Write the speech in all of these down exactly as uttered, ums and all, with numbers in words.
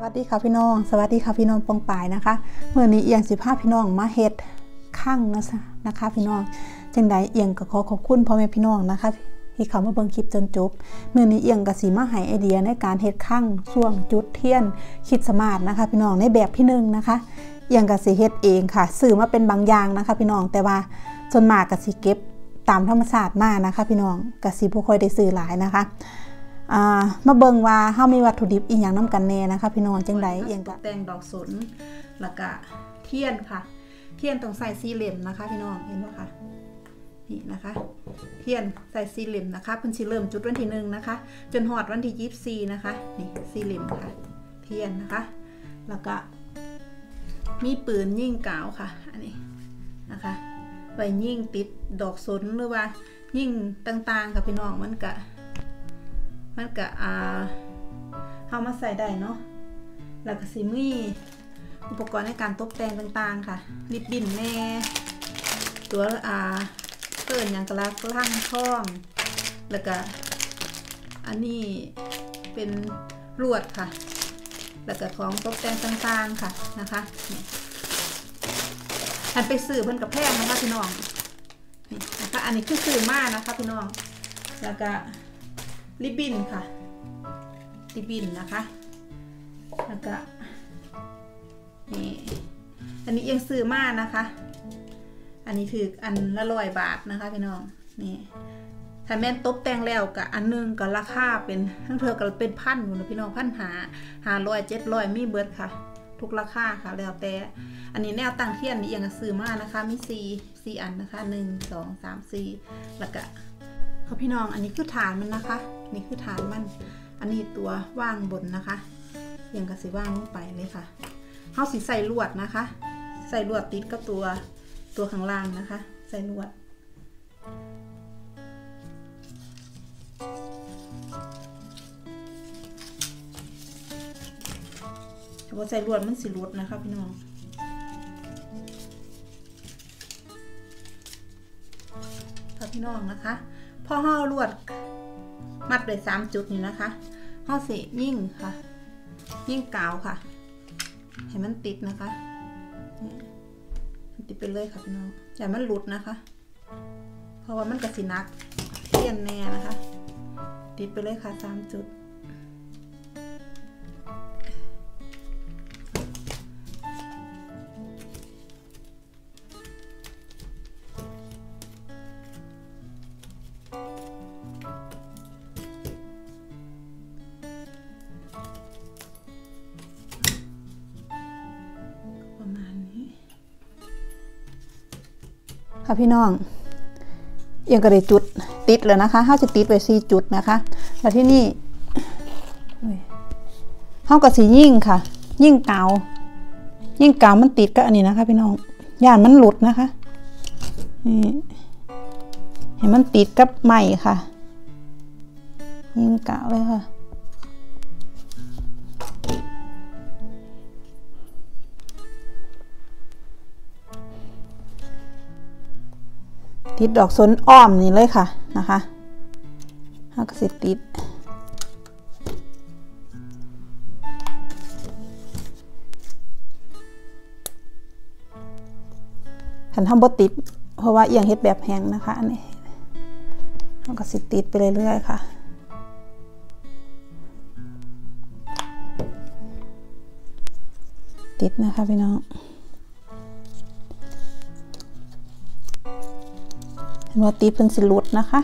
วัสดีค่ะพี่น้องสวัสดีค่ะพี่น้องปองปายนะคะเมื่อนี้เอียงสิภาพพี่น้องมาเฮ็ดข้างนะนะคะพี่น้องจังใดเอียงก็ขอขอบคุณพ่อแม่พี่น้องนะคะที่เข้ามาเบิ่งคลิปจนจบเมื่อนี้เอียงก็สิมาให้ไอเดียในการเฮ็ดข้างช่วงจุดเทียนคิดสมาร์ทนะคะพี่น้องในแบบที่หนึ่งนะคะเอียงก็สิเฮ็ดเองค่ะซื้อมาเป็นบางอย่างนะคะพี่น้องแต่ว่าส่วนมากก็สิเก็บตามธรรมชาติมานะคะพี่น้องก็สิบ่ค่อยได้ซื้อหลายนะคะมาเบิ่งว่าเฮามีวัตถุดิบอีหยังนํกันแน่นะคะพี่น้องจังไดเอียงก็แต่งดอกสนแล้วก็เทียนค่ะเทียนต้องใส่สี่เหลี่ยมนะคะพี่น้องเห็นบ่คะนี่นะคะเทียนใส่สี่เหลี่ยมนะคะเพิ่นสิเริ่มจุดวันที่หนึ่งนะคะจนฮอดวันที่ยี่สิบสี่นะคะนี่สี่เหลี่ยมค่ะเทียนนะคะแล้วก็มีปืนยิงกาวค่ะอันนี้นะคะไว้ยิงติดดอกสนหรือว่ายิงต่างๆค่ะพี่น้องมันก็มันก็อ่าเอามาใส่ได้เนาะแล้วก็สิมีอุปกรณ์ในการตกแต่งต่างๆค่ะริบบิ้นแน่ตัวอ่าเกินอย่างกระลักล่างท่องแล้วก็อันนี้เป็นลวดค่ะแล้วก็ของตกแต่งต่างๆค่ะนะคะอันไปซื้อเพิ่นกับแพงนะคะพี่น้องนี่นะคะอันนี้คือซื้อมานะคะพี่น้องแล้วก็ริบบิ้นค่ะริบบิ้นนะคะแล้วก็นี่อันนี้ยังซื้อมานะคะอันนี้ถืออันละร้อยบาทนะคะพี่น้องนี่ถ้าแม่นตบแต่งแล้วกับอันนึงก็ราคาเป็นทั้งเธอก็เป็นพันอยู่นะพี่น้องพันหาหาร้อยเจ็ดร้อยมีเบิร์ดค่ะทุกราคาค่ะแล้วแต่อันนี้แนวตั้งเทียนนี่ยังซื้อมานะคะมีสี่สี่อันนะคะหนึ่งสองสามสี่แล้วก็ค่ะพี่น้องอันนี้คือฐานมันนะคะนี่คือฐานมันอันนี้ตัวว่างบนนะคะยังกระสีว่างลงไปเลยค่ะเขาสีใส่ลวดนะคะใส่ลวดติดกับตัวตัวข้างล่างนะคะใส่ลวดพอใส่ลวดมันสีรุดนะคะพี่น้องค่ะพี่น้องนะคะพอห่อลวดมัดเลยสามจุดนี่นะคะห่อเสกยิ่งค่ะยิ่งกาวค่ะให้มันติดนะคะติดไปเลยค่ะพี่น้องอย่ามันหลุดนะคะเพราะว่ามันกระสีนักเทียนแน่นะคะติดไปเลยค่ะสามจุดค่ะพี่น้องเอียงก็ได้จุดติดแล้วนะคะเขาจะติดไว้สี่จุดนะคะแล้วที่นี่เขาก็สียิ่งค่ะยิ่งเกายิ่งเกามันติดกับอันนี้นะคะพี่น้องย่านมันหลุดนะคะนี่เห็นมันติดกับไม้ค่ะยิ่งเกาเลยค่ะติดดอกสนอ้อมนี่เลยค่ะนะคะแล้วก็สิติดขันทำบดติดเพราะว่าเอียงเฮ็ดแบบแห้งนะคะอันนี้แล้วก็สิติดไปเรื่อยๆค่ะติดนะคะพี่น้องว่าตีเป็นสิลุดนะคะ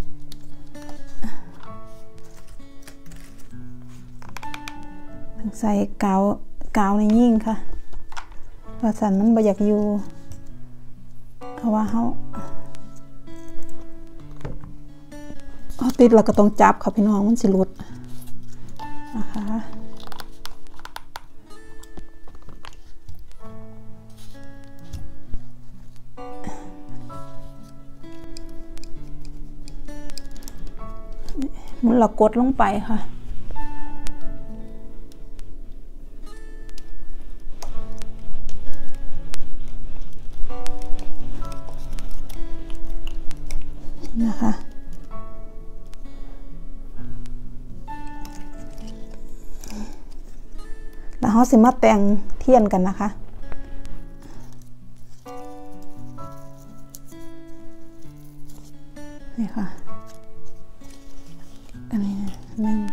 ใส่กาวกาวในยิ่งค่ะว่าสันมันบ่อยากอยู่เพราะว่าเขาเอาติดแล้วก็ต้องจับค่ะพี่น้องมันสิลุดนะคะมันเรากดลงไปค่ะนะคะ แเฮาสิมาแต่งเทียนกันนะคะนี่ค่ะอันนี้หนึ่ง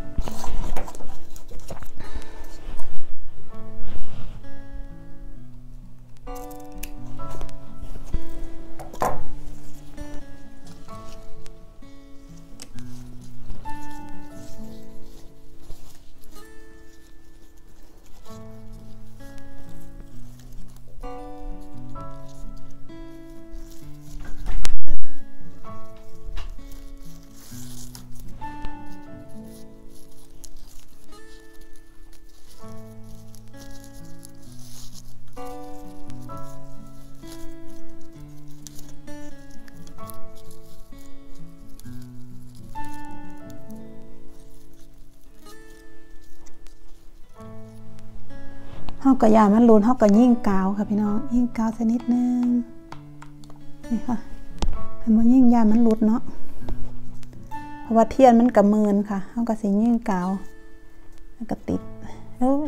เฮาก็ยามันรุนเฮาก็ยิ่งกาวค่ะพี่น้องยิ่งกาวสักนิดนึงนี่ค่ะให้มันยิ่งยามันรุดเนาะเพราะว่าเทียนมันกระเมินค่ะเฮาก็สิยิ่งกาวแล้วก็ติดเอ้ย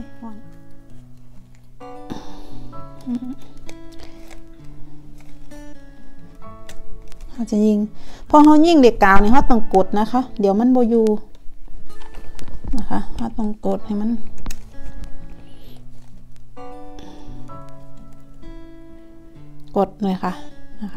เราจะยิงพอเขายิงเด็กกาวเนี่ยเขาต้องกดนะคะเดี๋ยวมันโบยูนะคะเขาต้องกดให้มันกดเลยค่ะนะคะ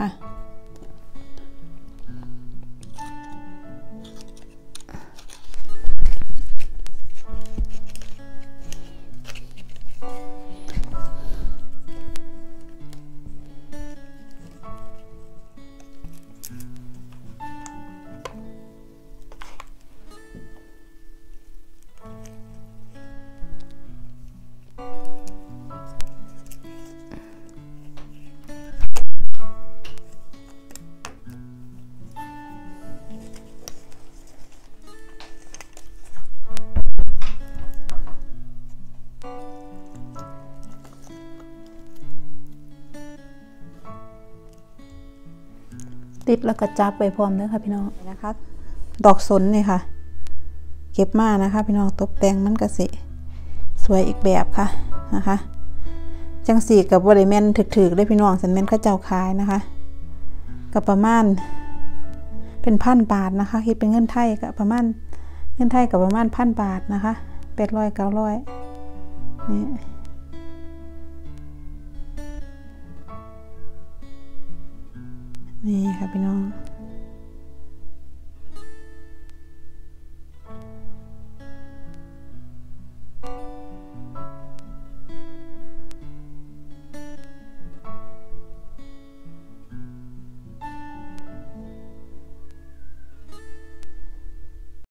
ติดแล้วก็จับไปพร้อมด้วยค่ะพี่น้องนะคะดอกสนนี่ค่ะเก็บมานะคะพี่น้องตกแต่งมันก็สิสวยอีกแบบค่ะนะคะจังสีกับบริเวณถึกๆได้พี่น้องสันเมนข้าเจ้าขายนะคะกับประมาณเป็นพันบาทนะคะคิดเป็นเงินไทยกับประมาณเงินไทยกับประมาณพันบาทนะคะแปดร้อยเก้าร้อยนี่นี่ค่ะพี่น้อง